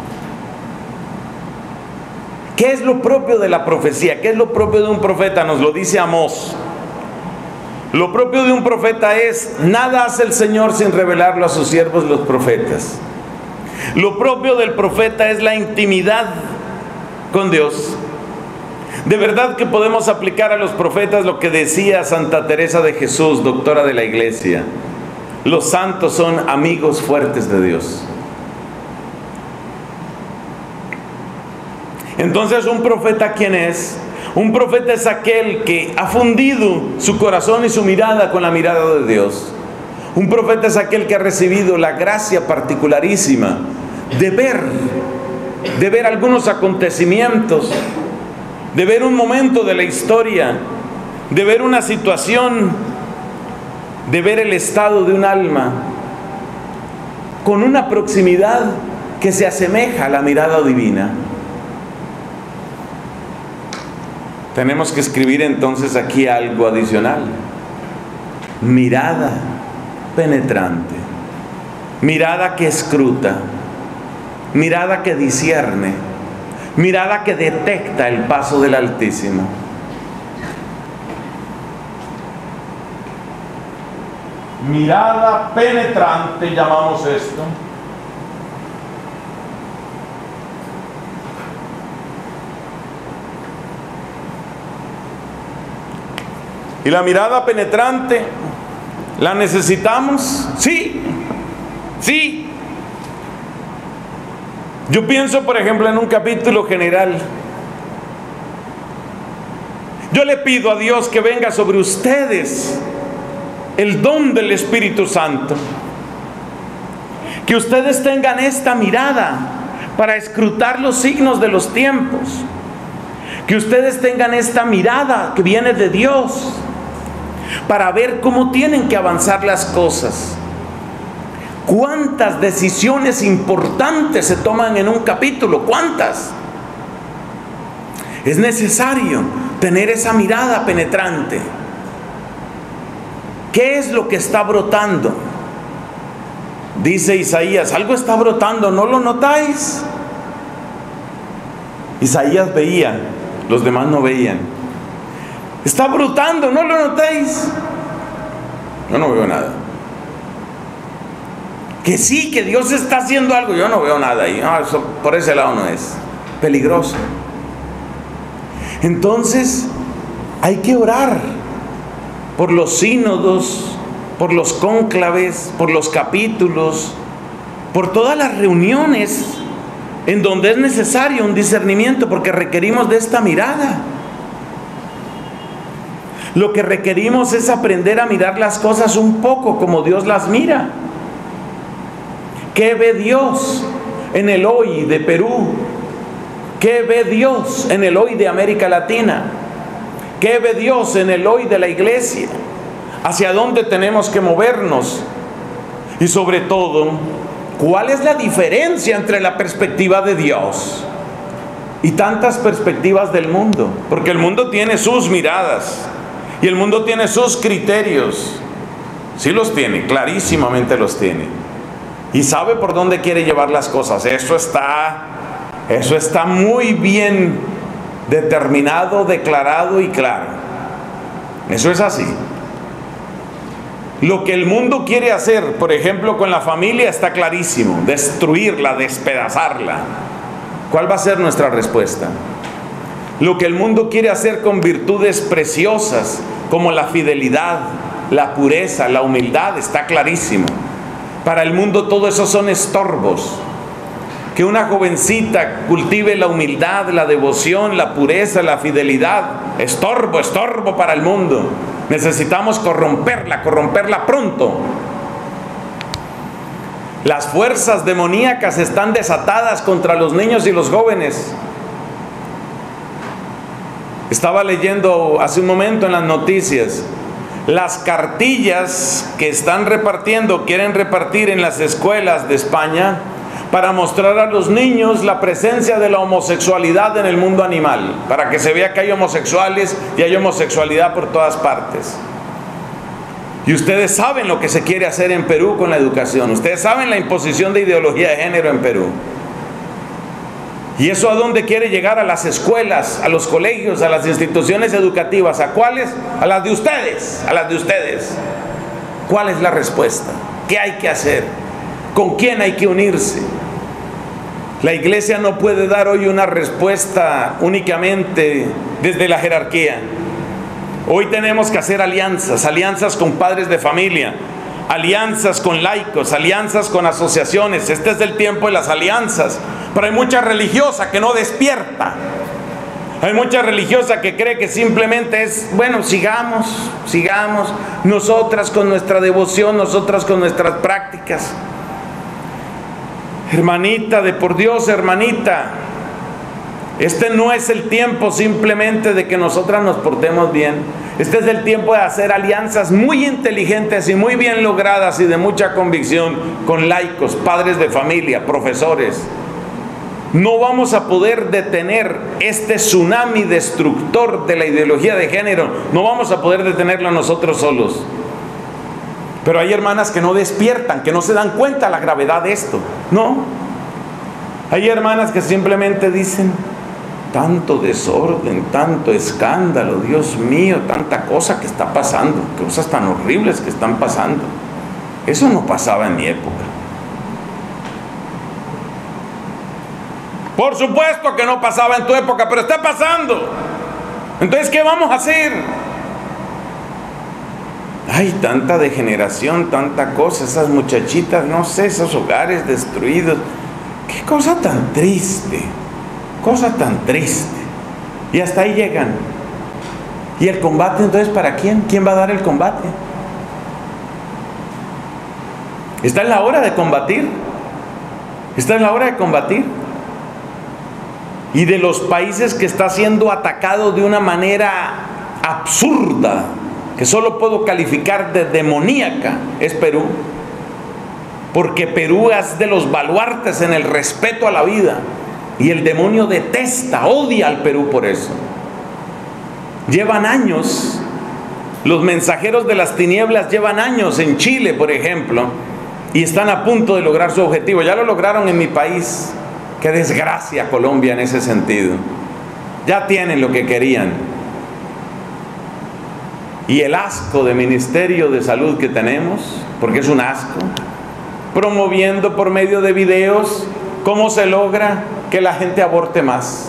¿Qué es lo propio de la profecía? ¿Qué es lo propio de un profeta? Nos lo dice Amós. Lo propio de un profeta es: nada hace el Señor sin revelarlo a sus siervos los profetas. Lo propio del profeta es la intimidad con Dios. De verdad que podemos aplicar a los profetas lo que decía Santa Teresa de Jesús, doctora de la Iglesia: los santos son amigos fuertes de Dios. Entonces, ¿un profeta quién es? Un profeta es aquel que ha fundido su corazón y su mirada con la mirada de Dios. Un profeta es aquel que ha recibido la gracia particularísima de ver, de ver algunos acontecimientos, de ver un momento de la historia, de ver una situación, de ver el estado de un alma con una proximidad que se asemeja a la mirada divina. Tenemos que escribir entonces aquí algo adicional: mirada penetrante, mirada que escruta, mirada que discierne, mirada que detecta el paso del Altísimo. Mirada penetrante llamamos esto. Y la mirada penetrante, ¿la necesitamos? Sí, sí. Yo pienso, por ejemplo, en un capítulo general. Yo le pido a Dios que venga sobre ustedes el don del Espíritu Santo. Que ustedes tengan esta mirada para escrutar los signos de los tiempos. Que ustedes tengan esta mirada que viene de Dios para ver cómo tienen que avanzar las cosas. ¿Cuántas decisiones importantes se toman en un capítulo? ¿Cuántas? Es necesario tener esa mirada penetrante. ¿Qué es lo que está brotando? Dice Isaías: algo está brotando, ¿no lo notáis? Isaías veía, los demás no veían. Está brotando, ¿no lo notáis? Yo no veo nada. Que sí, que Dios está haciendo algo, yo no veo nada ahí. No, eso por ese lado no es. Peligroso. Entonces, hay que orar por los sínodos, por los cónclaves, por los capítulos, por todas las reuniones en donde es necesario un discernimiento, porque requerimos de esta mirada. Lo que requerimos es aprender a mirar las cosas un poco como Dios las mira. ¿Qué ve Dios en el hoy de Perú? ¿Qué ve Dios en el hoy de América Latina? ¿Qué ve Dios en el hoy de la iglesia? ¿Hacia dónde tenemos que movernos? Y sobre todo, ¿cuál es la diferencia entre la perspectiva de Dios y tantas perspectivas del mundo? Porque el mundo tiene sus miradas y el mundo tiene sus criterios. Sí los tiene, clarísimamente los tiene. Y sabe por dónde quiere llevar las cosas. Eso está, eso está muy bien determinado, declarado y claro. Eso es así. Lo que el mundo quiere hacer, por ejemplo, con la familia, está clarísimo: destruirla, despedazarla. ¿Cuál va a ser nuestra respuesta? Lo que el mundo quiere hacer con virtudes preciosas, como la fidelidad, la pureza, la humildad, está clarísimo. Para el mundo todo eso son estorbos. que una jovencita cultive la humildad, la devoción, la pureza, la fidelidad. Estorbo, estorbo para el mundo. Necesitamos corromperla, corromperla pronto. Las fuerzas demoníacas están desatadas contra los niños y los jóvenes. Estaba leyendo hace un momento en las noticias, las cartillas que están repartiendo, quieren repartir en las escuelas de España para mostrar a los niños la presencia de la homosexualidad en el mundo animal, para que se vea que hay homosexuales y hay homosexualidad por todas partes. Y ustedes saben lo que se quiere hacer en Perú con la educación. Ustedes saben la imposición de ideología de género en Perú. ¿Y eso a dónde quiere llegar? A las escuelas, a los colegios, a las instituciones educativas. ¿A cuáles? A las de ustedes, a las de ustedes. ¿Cuál es la respuesta? ¿Qué hay que hacer? ¿Con quién hay que unirse? La iglesia no puede dar hoy una respuesta únicamente desde la jerarquía. Hoy tenemos que hacer alianzas, alianzas con padres de familia, alianzas con laicos, alianzas con asociaciones. Este es el tiempo de las alianzas. Pero hay mucha religiosa que no despierta. Hay mucha religiosa que cree que simplemente es, bueno, sigamos, sigamos, nosotras con nuestra devoción, nosotras con nuestras prácticas. Hermanita de por Dios, hermanita, este no es el tiempo simplemente de que nosotras nos portemos bien. Este es el tiempo de hacer alianzas muy inteligentes y muy bien logradas y de mucha convicción con laicos, padres de familia, profesores. No vamos a poder detener este tsunami destructor de la ideología de género. No vamos a poder detenerlo nosotros solos. Pero hay hermanas que no despiertan, que no se dan cuenta de la gravedad de esto. No. Hay hermanas que simplemente dicen, tanto desorden, tanto escándalo, Dios mío, tanta cosa que está pasando, cosas tan horribles que están pasando. Eso no pasaba en mi época. Por supuesto que no pasaba en tu época, pero está pasando. Entonces, ¿qué vamos a hacer? Hay tanta degeneración, tanta cosa, esas muchachitas, no sé, esos hogares destruidos. Qué cosa tan triste, cosa tan triste. Y hasta ahí llegan. ¿Y el combate entonces para quién? ¿Quién va a dar el combate? ¿Está en la hora de combatir? ¿Está en la hora de combatir? Y de los países que está siendo atacado de una manera absurda, que solo puedo calificar de demoníaca, es Perú. Porque Perú es de los baluartes en el respeto a la vida. Y el demonio detesta, odia al Perú por eso. Llevan años, los mensajeros de las tinieblas llevan años en Chile, por ejemplo, y están a punto de lograr su objetivo. Ya lo lograron en mi país. Qué desgracia Colombia en ese sentido. Ya tienen lo que querían. Y el asco de Ministerio de Salud que tenemos, porque es un asco, promoviendo por medio de videos cómo se logra que la gente aborte más.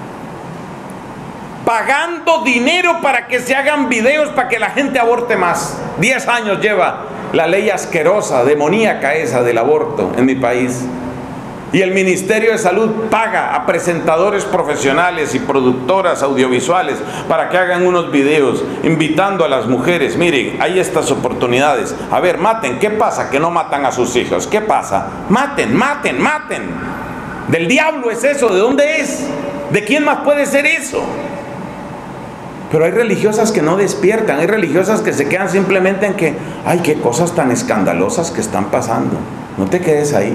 Pagando dinero para que se hagan videos para que la gente aborte más. Diez años lleva la ley asquerosa, demoníaca esa del aborto en mi país. Y el Ministerio de Salud paga a presentadores profesionales y productoras audiovisuales para que hagan unos videos invitando a las mujeres. Miren, hay estas oportunidades. A ver, maten. ¿Qué pasa? Que no matan a sus hijos. ¿Qué pasa? Maten, maten, maten. Del diablo es eso. ¿De dónde es? ¿De quién más puede ser eso? Pero hay religiosas que no despiertan. Hay religiosas que se quedan simplemente en que, ay, qué cosas tan escandalosas que están pasando. No te quedes ahí.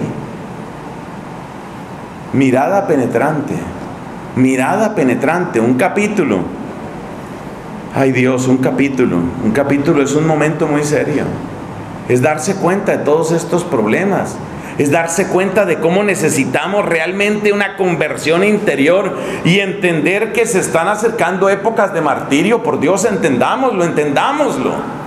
Mirada penetrante, mirada penetrante, un capítulo. Ay Dios, un capítulo, un capítulo es un momento muy serio. Es darse cuenta de todos estos problemas, es darse cuenta de cómo necesitamos realmente una conversión interior y entender que se están acercando épocas de martirio. Por Dios, entendámoslo, entendámoslo.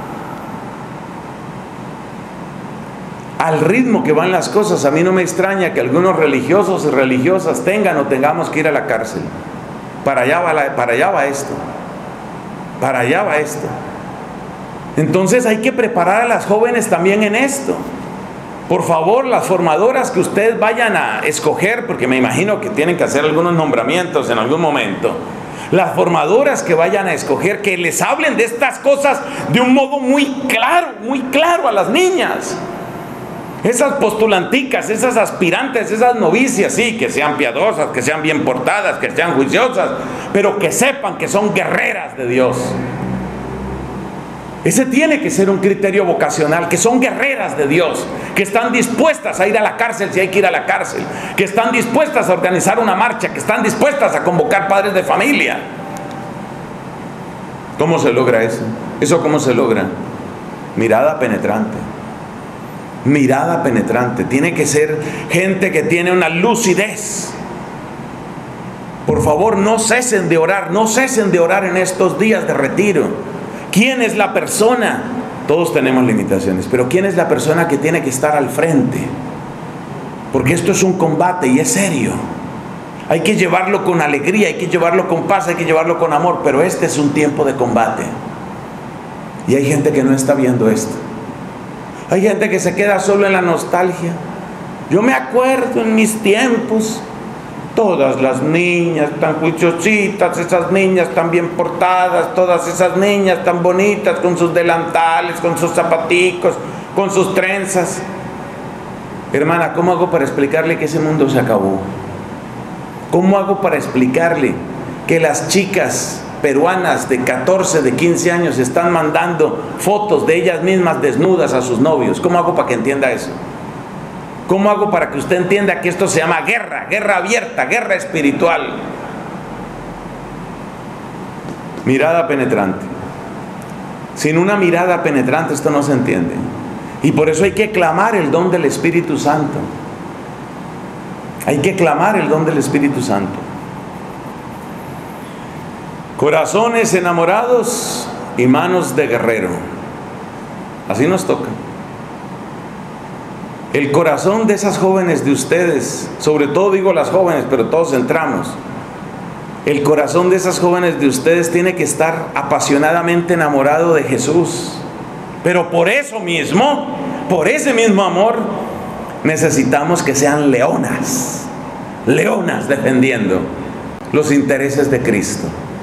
Al ritmo que van las cosas, a mí no me extraña que algunos religiosos y religiosas tengan o tengamos que ir a la cárcel. Para allá va, la, para allá va esto. Para allá va esto. Entonces hay que preparar a las jóvenes también en esto. Por favor, las formadoras que ustedes vayan a escoger, porque me imagino que tienen que hacer algunos nombramientos en algún momento, las formadoras que vayan a escoger, que les hablen de estas cosas de un modo muy claro, muy claro a las niñas. Esas postulanticas, esas aspirantes, esas novicias, sí, que sean piadosas, que sean bien portadas, que sean juiciosas, pero que sepan que son guerreras de Dios. Ese tiene que ser un criterio vocacional, que son guerreras de Dios, que están dispuestas a ir a la cárcel si hay que ir a la cárcel, que están dispuestas a organizar una marcha, que están dispuestas a convocar padres de familia. ¿Cómo se logra eso? ¿Eso cómo se logra? Mirada penetrante. Mirada penetrante. Tiene que ser gente que tiene una lucidez. Por favor, no cesen de orar, no cesen de orar en estos días de retiro. ¿Quién es la persona? Todos tenemos limitaciones, pero ¿quién es la persona que tiene que estar al frente? Porque esto es un combate y es serio. Hay que llevarlo con alegría, hay que llevarlo con paz, hay que llevarlo con amor, pero este es un tiempo de combate. Y hay gente que no está viendo esto. Hay gente que se queda solo en la nostalgia. Yo me acuerdo en mis tiempos, todas las niñas tan juiciositas, esas niñas tan bien portadas, todas esas niñas tan bonitas, con sus delantales, con sus zapaticos, con sus trenzas. Hermana, ¿cómo hago para explicarle que ese mundo se acabó? ¿Cómo hago para explicarle que las chicas peruanas de catorce, de quince años están mandando fotos de ellas mismas desnudas a sus novios? ¿Cómo hago para que entienda eso? ¿Cómo hago para que usted entienda que esto se llama guerra, guerra abierta, guerra espiritual? Mirada penetrante. Sin una mirada penetrante esto no se entiende. Y por eso hay que clamar el don del Espíritu Santo. Hay que clamar el don del Espíritu Santo. Corazones enamorados y manos de guerrero. Así nos toca. El corazón de esas jóvenes de ustedes, sobre todo digo las jóvenes, pero todos entramos. El corazón de esas jóvenes de ustedes tiene que estar apasionadamente enamorado de Jesús. Pero por eso mismo, por ese mismo amor, necesitamos que sean leonas. Leonas defendiendo los intereses de Cristo.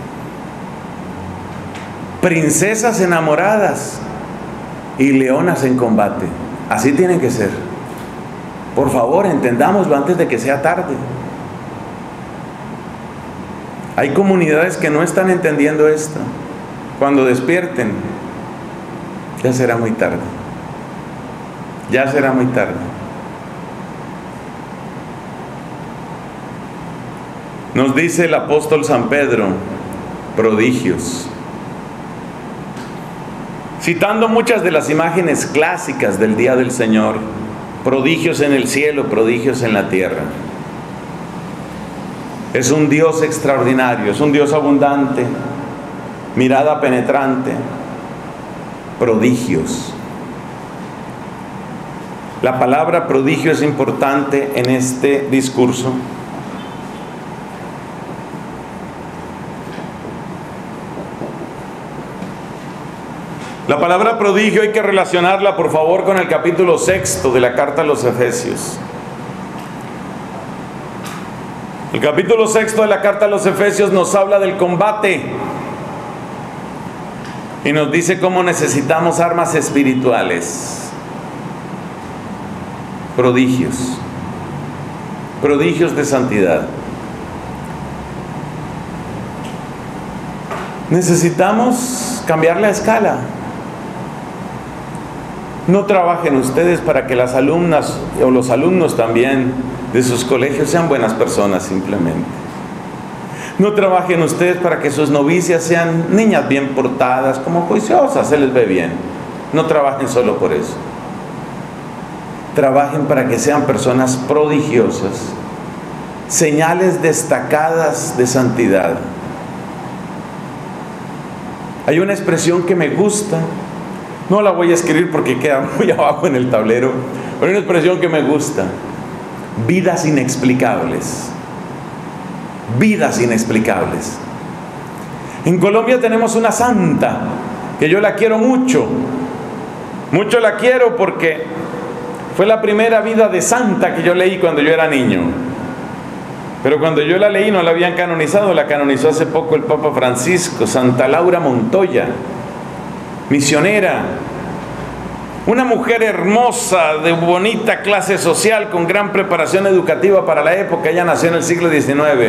Princesas enamoradas y leonas en combate. Así tienen que ser. Por favor, entendámoslo antes de que sea tarde. Hay comunidades que no están entendiendo esto. Cuando despierten, ya será muy tarde. Ya será muy tarde. Nos dice el apóstol San Pedro, prodigios. Citando muchas de las imágenes clásicas del día del Señor, prodigios en el cielo, prodigios en la tierra. Es un Dios extraordinario, es un Dios abundante, mirada penetrante, prodigios. La palabra prodigio es importante en este discurso. La palabra prodigio hay que relacionarla, por favor, con el capítulo sexto de la carta a los Efesios. El capítulo sexto de la carta a los Efesios nos habla del combate y nos dice cómo necesitamos armas espirituales. Prodigios. Prodigios de santidad. Necesitamos cambiar la escala. No trabajen ustedes para que las alumnas o los alumnos también de sus colegios sean buenas personas simplemente. No trabajen ustedes para que sus novicias sean niñas bien portadas, como juiciosas, se les ve bien. No trabajen solo por eso. Trabajen para que sean personas prodigiosas, señales destacadas de santidad. Hay una expresión que me gusta. No la voy a escribir porque queda muy abajo en el tablero, pero hay una expresión que me gusta. Vidas inexplicables. Vidas inexplicables. En Colombia tenemos una santa que yo la quiero mucho. Mucho la quiero porque Fue la primera vida de santa que yo leí cuando yo era niño. Pero cuando yo la leí no la habían canonizado, la canonizó hace poco el Papa Francisco. Santa Laura Montoya, misionera, una mujer hermosa, de bonita clase social, con gran preparación educativa para la época. Ella nació en el siglo diecinueve.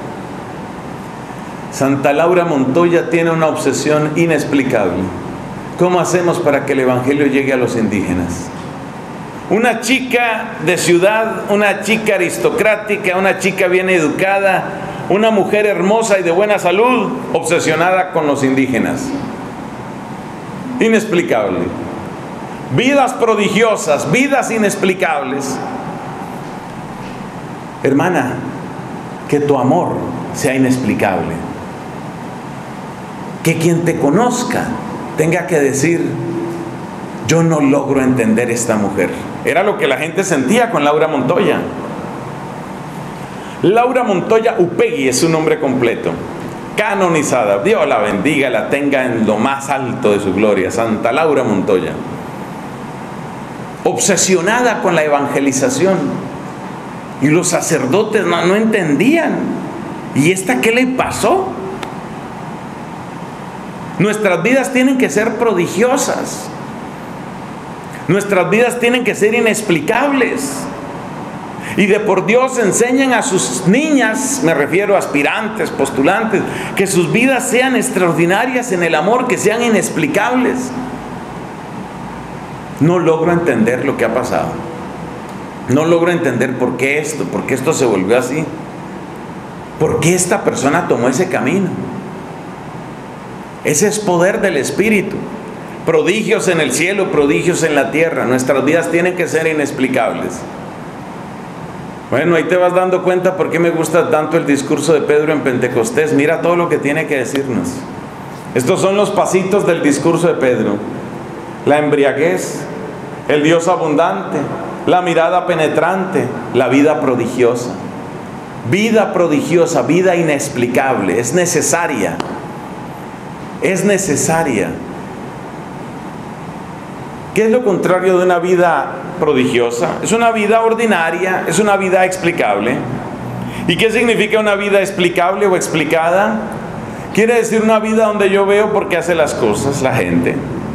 Santa Laura Montoya tiene una obsesión inexplicable. ¿Cómo hacemos para que el Evangelio llegue a los indígenas? Una chica de ciudad, una chica aristocrática, una chica bien educada, una mujer hermosa y de buena salud, obsesionada con los indígenas. Inexplicable. Vidas prodigiosas, vidas inexplicables. Hermana, que tu amor sea inexplicable. Que quien te conozca tenga que decir: yo no logro entender esta mujer. Era lo que la gente sentía con Laura Montoya. Laura Montoya Upegui es su nombre completo. Canonizada. Dios la bendiga, la tenga en lo más alto de su gloria. Santa Laura Montoya. Obsesionada con la evangelización. Y los sacerdotes no, no entendían. ¿Y esta qué le pasó? Nuestras vidas tienen que ser prodigiosas. Nuestras vidas tienen que ser inexplicables. Y de por Dios enseñen a sus niñas, me refiero a aspirantes, postulantes, que sus vidas sean extraordinarias en el amor, que sean inexplicables. No logro entender lo que ha pasado. No logro entender por qué esto, por qué esto se volvió así. ¿Por qué esta persona tomó ese camino? Ese es poder del Espíritu. Prodigios en el cielo, prodigios en la tierra. Nuestras vidas tienen que ser inexplicables. Bueno, ahí te vas dando cuenta por qué me gusta tanto el discurso de Pedro en Pentecostés. Mira todo lo que tiene que decirnos. Estos son los pasitos del discurso de Pedro. La embriaguez, el Dios abundante, la mirada penetrante, la vida prodigiosa. Vida prodigiosa, vida inexplicable. Es necesaria. Es necesaria. ¿Qué es lo contrario de una vida prodigiosa? Es una vida ordinaria, es una vida explicable. ¿Y qué significa una vida explicable o explicada? Quiere decir una vida donde yo veo por qué hace las cosas la gente.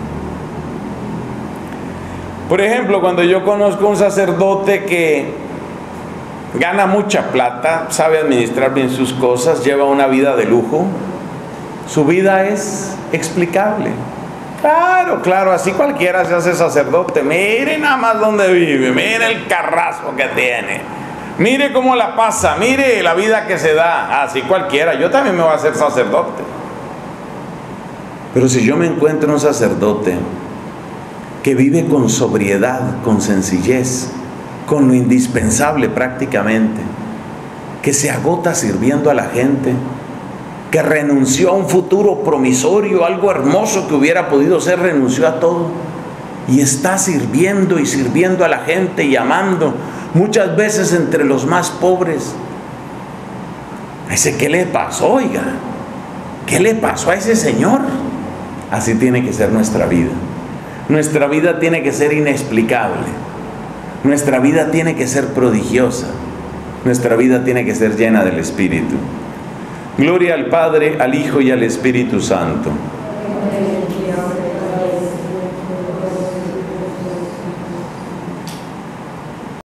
Por ejemplo, cuando yo conozco un sacerdote que gana mucha plata, sabe administrar bien sus cosas, lleva una vida de lujo, su vida es explicable. Claro, claro, así cualquiera se hace sacerdote. Mire nada más dónde vive, mire el carrasco que tiene, mire cómo la pasa, mire la vida que se da. Así cualquiera, yo también me voy a hacer sacerdote. Pero si yo me encuentro un sacerdote que vive con sobriedad, con sencillez, con lo indispensable prácticamente, que se agota sirviendo a la gente, que renunció a un futuro promisorio, algo hermoso que hubiera podido ser, renunció a todo y está sirviendo y sirviendo a la gente y amando, muchas veces entre los más pobres. Ese, ¿qué le pasó, oiga? ¿Qué le pasó a ese señor? Así tiene que ser nuestra vida. Nuestra vida tiene que ser inexplicable. Nuestra vida tiene que ser prodigiosa. Nuestra vida tiene que ser llena del Espíritu. Gloria al Padre, al Hijo y al Espíritu Santo.